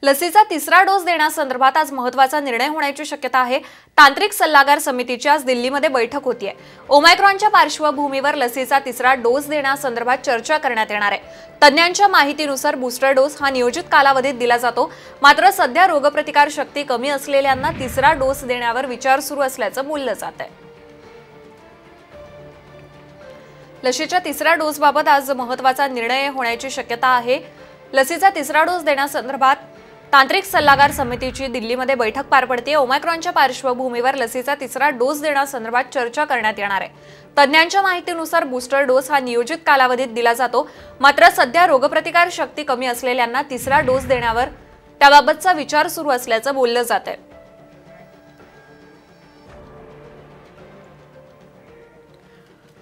लसीचा तिसरा डोस देण्यासंदर्भात आज महत्त्वाचा निर्णय होण्याची शक्यता आहे। तांत्रिक सल्लागार समितीची आज दिल्लीमध्ये बैठक होतीये। ओमायक्रॉनच्या पार्श्वभूमीवर लसीचा तिसरा डोस देण्यासंदर्भात चर्चा करण्यात येणार आहे। तज्ञांच्या माहितीनुसार बूस्टर डोस हा नियोजित कालावधीत दिला जातो, मात्र सध्या रोगप्रतिकार शक्ती कमी असलेल्यांना तिसरा डोस देण्यावर विचार सुरू असल्याचं बोललं जात आहे। लसीच्या तिसऱ्या डोसबाबत आज महत्त्वाचा निर्णय होण्याची शक्यता आहे। लसीचा तिसरा डोस देण्यासंदर्भात तांत्रिक सल्लागार समितीची दिल्लीमध्ये बैठक पार पडते। ओमायक्रॉनच्या पार्श्वभूमीवर लसीचा तिसरा डोस देण्यासंदर्भात चर्चा करण्यात येणार आहे। तज्ञांच्या माहितीनुसार बूस्टर डोस हा नियोजित कालावधीत दिला जातो, मात्र सध्या रोगप्रतिकार शक्ती कमी असलेल्यांना तिसरा डोस देण्यावर त्याबाबतचा विचार सुरू असल्याचं बोललं जात आहे।